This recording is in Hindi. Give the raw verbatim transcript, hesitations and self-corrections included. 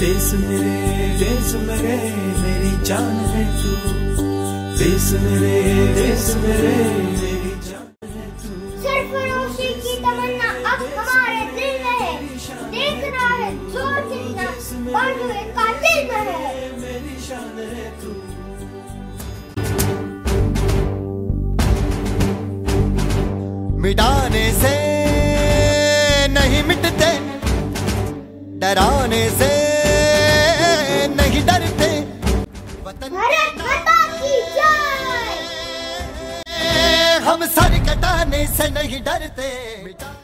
देश मेरे देश मेरे मेरी जान है तू, देश मेरे देश मेरे मेरी जान है तू। सरफरोशी की तमन्ना अब हमारे दिल में है, देखना है जोर कितना बंधुए का दिल में है, मेरी शान है तू। मिटाने से नहीं मिटते, डराने से नहीं डरते, भारत माता की जय। हम सर कटाने से नहीं डरते।